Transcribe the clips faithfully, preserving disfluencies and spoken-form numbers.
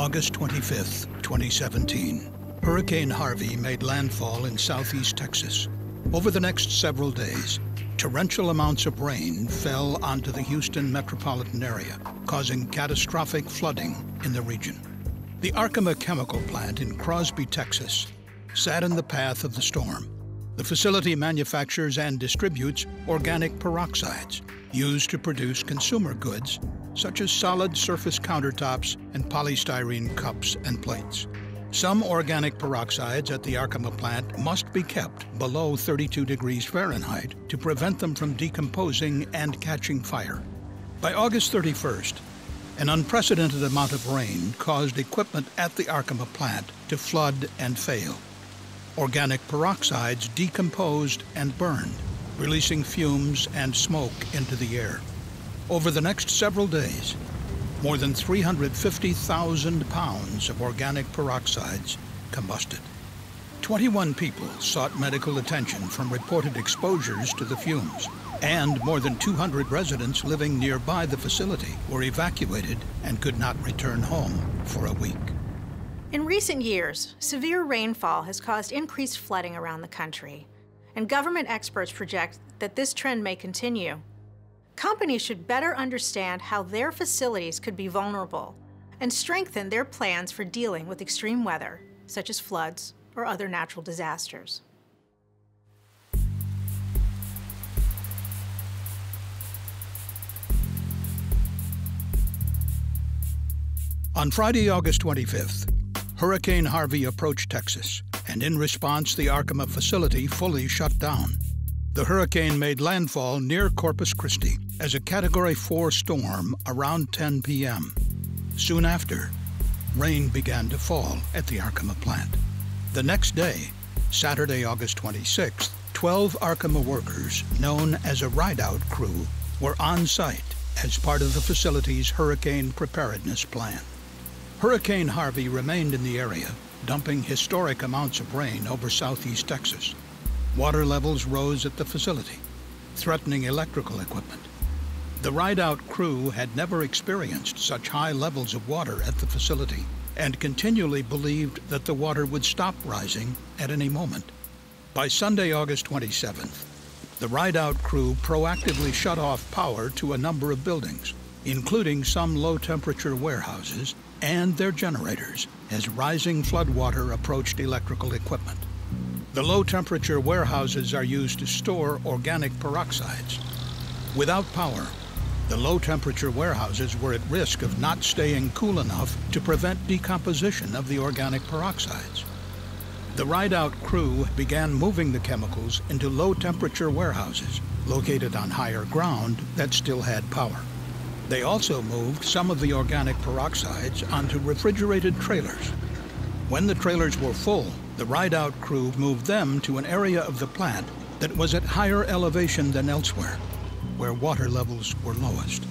August twenty-fifth, twenty seventeen. Hurricane Harvey made landfall in southeast Texas. Over the next several days, torrential amounts of rain fell onto the Houston metropolitan area, causing catastrophic flooding in the region. The Arkema chemical plant in Crosby, Texas, sat in the path of the storm. The facility manufactures and distributes organic peroxides used to produce consumer goods such as solid surface countertops and polystyrene cups and plates. Some organic peroxides at the Arkema plant must be kept below thirty-two degrees Fahrenheit to prevent them from decomposing and catching fire. By August thirty-first, an unprecedented amount of rain caused equipment at the Arkema plant to flood and fail. Organic peroxides decomposed and burned, releasing fumes and smoke into the air. Over the next several days, more than three hundred fifty thousand pounds of organic peroxides combusted. twenty-one people sought medical attention from reported exposures to the fumes, and more than two hundred residents living nearby the facility were evacuated and could not return home for a week. In recent years, severe rainfall has caused increased flooding around the country, and government experts project that this trend may continue. Companies should better understand how their facilities could be vulnerable and strengthen their plans for dealing with extreme weather, such as floods or other natural disasters. On Friday, August twenty-fifth, Hurricane Harvey approached Texas, and in response, the Arkema facility fully shut down. The hurricane made landfall near Corpus Christi as a Category four storm around ten p m Soon after, rain began to fall at the Arkema plant. The next day, Saturday, August twenty-sixth, twelve Arkema workers, known as a ride-out crew, were on site as part of the facility's hurricane preparedness plan. Hurricane Harvey remained in the area, dumping historic amounts of rain over southeast Texas. Water levels rose at the facility, threatening electrical equipment. The ride-out crew had never experienced such high levels of water at the facility and continually believed that the water would stop rising at any moment. By Sunday, August twenty-seventh, the ride-out crew proactively shut off power to a number of buildings, including some low-temperature warehouses and their generators, as rising floodwater approached electrical equipment. The low-temperature warehouses are used to store organic peroxides. Without power, the low-temperature warehouses were at risk of not staying cool enough to prevent decomposition of the organic peroxides. The ride-out crew began moving the chemicals into low-temperature warehouses located on higher ground that still had power. They also moved some of the organic peroxides onto refrigerated trailers. When the trailers were full, the ride-out crew moved them to an area of the plant that was at higher elevation than elsewhere, where water levels were lowest.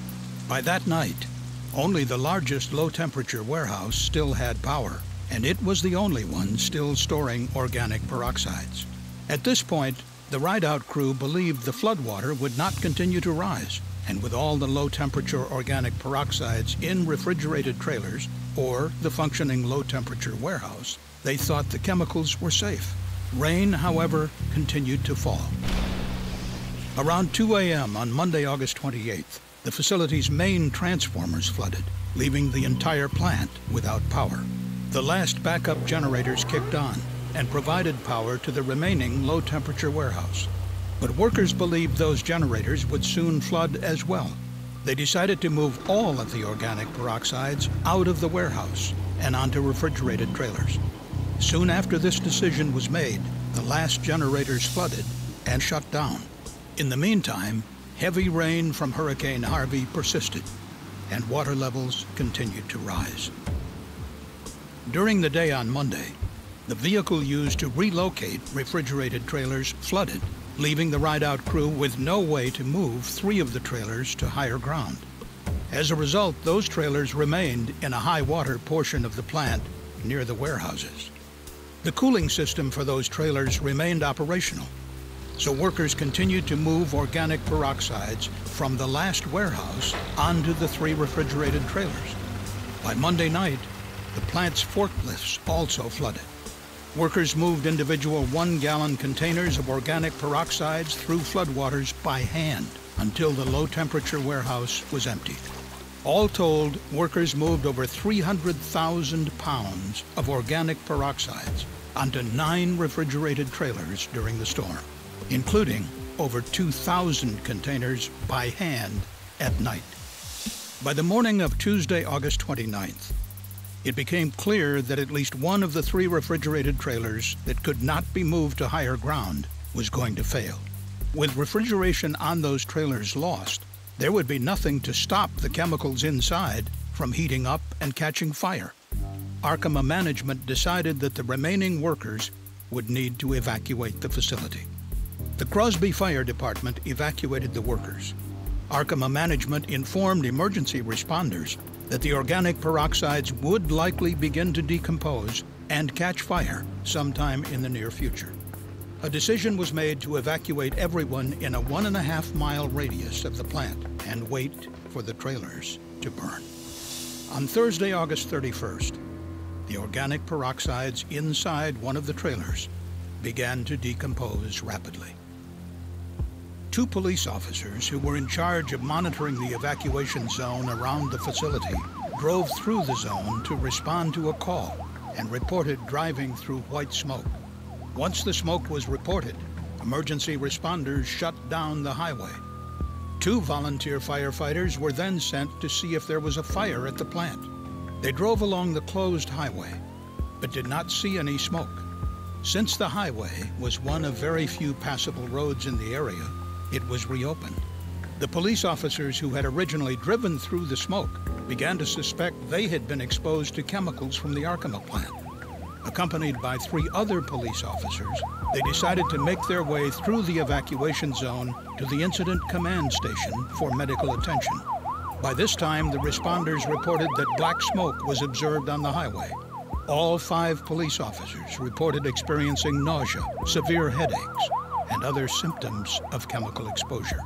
By that night, only the largest low-temperature warehouse still had power, and it was the only one still storing organic peroxides. At this point, the ride-out crew believed the floodwater would not continue to rise, and with all the low-temperature organic peroxides in refrigerated trailers or the functioning low-temperature warehouse, they thought the chemicals were safe. Rain, however, continued to fall. Around two a m on Monday, August twenty-eighth, the facility's main transformers flooded, leaving the entire plant without power. The last backup generators kicked on and provided power to the remaining low-temperature warehouse. But workers believed those generators would soon flood as well. They decided to move all of the organic peroxides out of the warehouse and onto refrigerated trailers. Soon after this decision was made, the last generators flooded and shut down. In the meantime, heavy rain from Hurricane Harvey persisted, and water levels continued to rise. During the day on Monday, the vehicle used to relocate refrigerated trailers flooded, leaving the ride-out crew with no way to move three of the trailers to higher ground. As a result, those trailers remained in a high-water portion of the plant near the warehouses. The cooling system for those trailers remained operational, so workers continued to move organic peroxides from the last warehouse onto the three refrigerated trailers. By Monday night, The plant's forklifts also flooded. Workers moved individual one-gallon containers of organic peroxides through floodwaters by hand until the low-temperature warehouse was emptied. All told, workers moved over three hundred thousand pounds of organic peroxides onto nine refrigerated trailers during the storm, including over two thousand containers by hand at night. By the morning of Tuesday, August twenty-ninth, it became clear that at least one of the three refrigerated trailers that could not be moved to higher ground was going to fail. With refrigeration on those trailers lost, there would be nothing to stop the chemicals inside from heating up and catching fire. Arkema management decided that the remaining workers would need to evacuate the facility. The Crosby Fire Department evacuated the workers. Arkema management informed emergency responders that the organic peroxides would likely begin to decompose and catch fire sometime in the near future. A decision was made to evacuate everyone in a one and a half mile radius of the plant and wait for the trailers to burn. On Thursday, August thirty-first, the organic peroxides inside one of the trailers began to decompose rapidly. Two police officers who were in charge of monitoring the evacuation zone around the facility drove through the zone to respond to a call and reported driving through white smoke. Once the smoke was reported, emergency responders shut down the highway. Two volunteer firefighters were then sent to see if there was a fire at the plant. They drove along the closed highway, but did not see any smoke. Since the highway was one of very few passable roads in the area, it was reopened. The police officers who had originally driven through the smoke began to suspect they had been exposed to chemicals from the Arkema plant. Accompanied by three other police officers, they decided to make their way through the evacuation zone to the incident command station for medical attention. By this time, the responders reported that black smoke was observed on the highway. All five police officers reported experiencing nausea, severe headaches, and other symptoms of chemical exposure.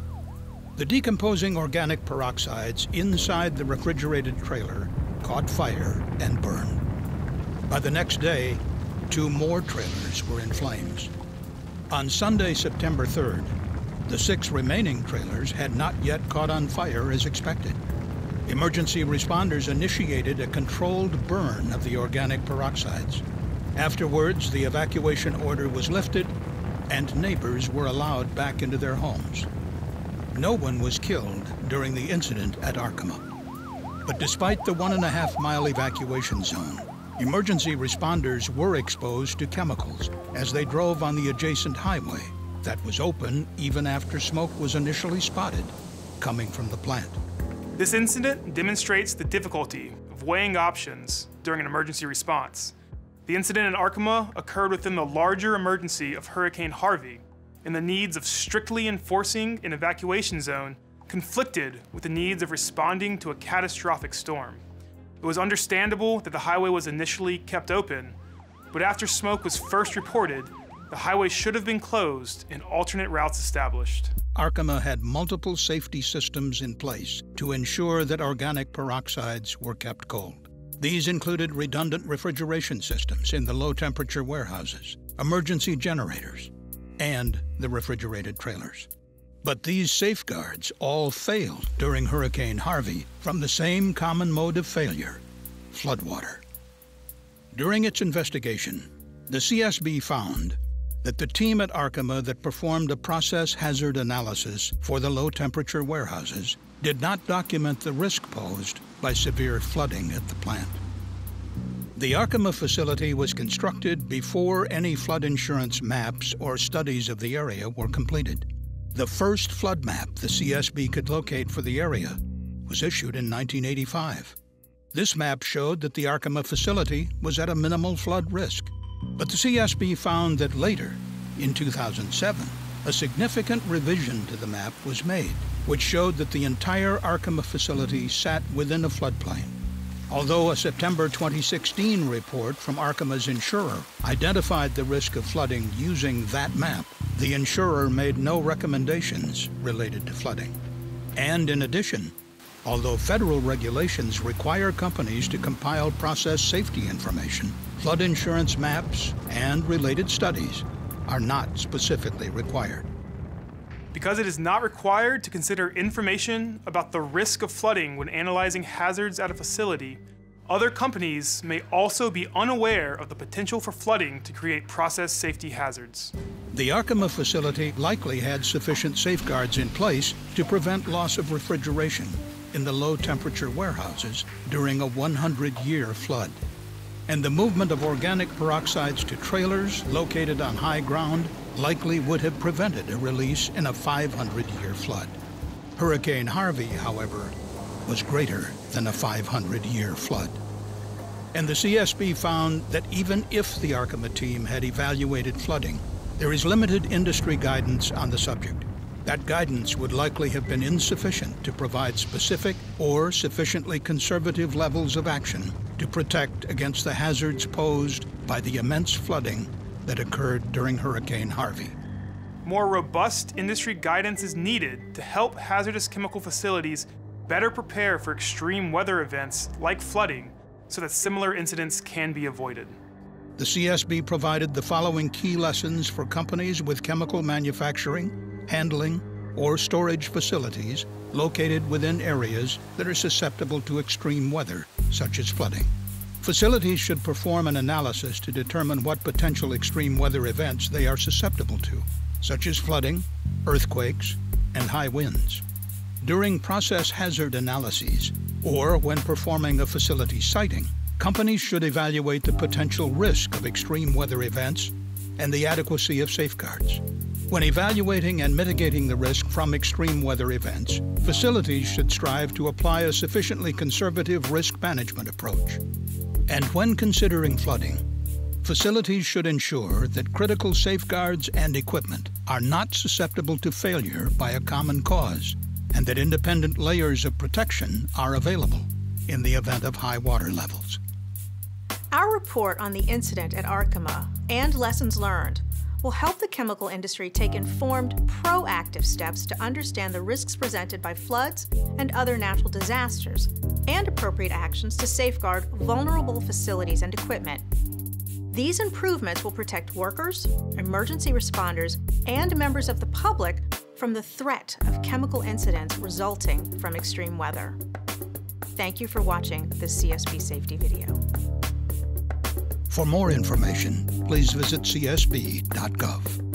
The decomposing organic peroxides inside the refrigerated trailer caught fire and burned. By the next day, two more trailers were in flames. On Sunday, September third, the six remaining trailers had not yet caught on fire as expected. Emergency responders initiated a controlled burn of the organic peroxides. Afterwards, the evacuation order was lifted and neighbors were allowed back into their homes. No one was killed during the incident at Arkema. But despite the one and a half mile evacuation zone, emergency responders were exposed to chemicals as they drove on the adjacent highway that was open even after smoke was initially spotted coming from the plant. This incident demonstrates the difficulty of weighing options during an emergency response. The incident in Arkema occurred within the larger emergency of Hurricane Harvey, and the needs of strictly enforcing an evacuation zone conflicted with the needs of responding to a catastrophic storm. It was understandable that the highway was initially kept open, but after smoke was first reported, the highway should have been closed and alternate routes established. Arkema had multiple safety systems in place to ensure that organic peroxides were kept cold. These included redundant refrigeration systems in the low-temperature warehouses, emergency generators, and the refrigerated trailers. But these safeguards all failed during Hurricane Harvey from the same common mode of failure, floodwater. During its investigation, the C S B found that the team at Arkema that performed a process hazard analysis for the low-temperature warehouses did not document the risk posed by severe flooding at the plant. The Arkema facility was constructed before any flood insurance maps or studies of the area were completed. The first flood map the C S B could locate for the area was issued in nineteen eighty-five. This map showed that the Arkema facility was at a minimal flood risk. But the C S B found that later, in two thousand seven, a significant revision to the map was made, which showed that the entire Arkema facility sat within a floodplain. Although a September twenty sixteen report from Arkema's insurer identified the risk of flooding using that map, the insurer made no recommendations related to flooding. And in addition, Although federal regulations require companies to compile process safety information, flood insurance maps and related studies are not specifically required. Because it is not required to consider information about the risk of flooding when analyzing hazards at a facility, other companies may also be unaware of the potential for flooding to create process safety hazards. The Arkema facility likely had sufficient safeguards in place to prevent loss of refrigeration in the low-temperature warehouses during a one hundred year flood. And the movement of organic peroxides to trailers located on high ground likely would have prevented a release in a five hundred year flood. Hurricane Harvey, however, was greater than a five hundred year flood. And the C S B found that even if the Arkema team had evaluated flooding, there is limited industry guidance on the subject. That guidance would likely have been insufficient to provide specific or sufficiently conservative levels of action to protect against the hazards posed by the immense flooding that occurred during Hurricane Harvey. More robust industry guidance is needed to help hazardous chemical facilities better prepare for extreme weather events like flooding so that similar incidents can be avoided. The C S B provided the following key lessons for companies with chemical manufacturing, handling, or storage facilities located within areas that are susceptible to extreme weather, such as flooding. Facilities should perform an analysis to determine what potential extreme weather events they are susceptible to, such as flooding, earthquakes, and high winds. During process hazard analyses, or when performing a facility siting, companies should evaluate the potential risk of extreme weather events and the adequacy of safeguards. When evaluating and mitigating the risk from extreme weather events, facilities should strive to apply a sufficiently conservative risk management approach. And when considering flooding, facilities should ensure that critical safeguards and equipment are not susceptible to failure by a common cause, and that independent layers of protection are available in the event of high water levels. Our report on the incident at Arkema and lessons learned will help the chemical industry take informed, proactive steps to understand the risks presented by floods and other natural disasters, and appropriate actions to safeguard vulnerable facilities and equipment. These improvements will protect workers, emergency responders, and members of the public from the threat of chemical incidents resulting from extreme weather. Thank you for watching this C S B safety video. For more information, please visit C S B dot gov.